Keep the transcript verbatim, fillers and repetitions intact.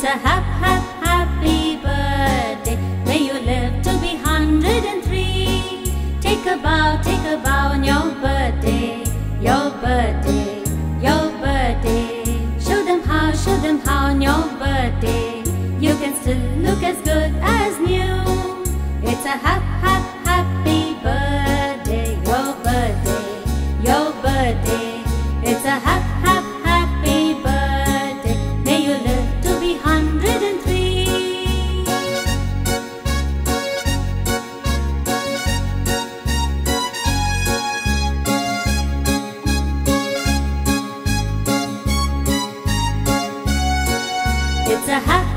a hap, hap, happy birthday. May you live to be hundred and three. Take a bow, take a bow on your birthday, your birthday, your birthday. Show them how, show them how on your birthday you can still look as good as new. It's a hap, hap, happy birthday, your birthday, your birthday. It's a hap, hap, happy birthday. May you live to be hundred and three. It's a hap,